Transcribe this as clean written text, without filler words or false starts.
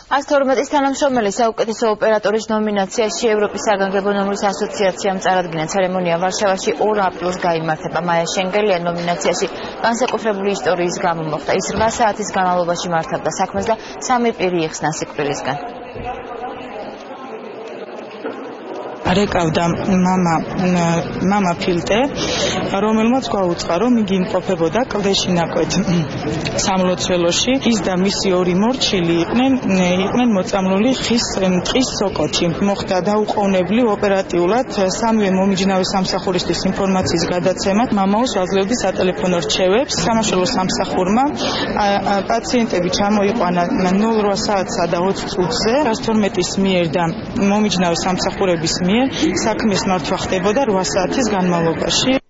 112 თანამშრომელი საუკეთესო ოპერატორის ნომინაციაში ევროპის საგანგებო ნომრის ასოციაციამ წარადგინა. ცერემონია ვარშავაში 2 აპრილს გაიმართება. მაია შენგელია ნომინაციაში განსაკუთრებული ისტორიის გამო მოხდა. ის 8 საათის განმავლობაში მართავდა საქმეს და 3 პირი იხსნა სიკვდილისგან. რეკავდა მამა ფილტე, რომელმაც გვაუწყა, რომ იგი იმყოფებოდა კლდეში ნაკვეთ სამლოცველოში. ის და მისი 2 მორჩილი იყვნენ მოწამლული ტყის სოკოთი. მოხდა დაუყოვნებლივ ოპერატიულად სამივე მომიჯნავე სამსახურისთვის ინფორმაციის გადაცემად მამაოს აძლევდა სატელეფონო რჩევებს. სამაშველო სამსახურმა პაციენტები ჩამოიყვანა 08 საათსა და 20 წუთზე 112-ის მიერ და მომიჯნავე სამსახურების მიერ საქმის მართვა ხდებოდა 8 საათის განმავლობაში.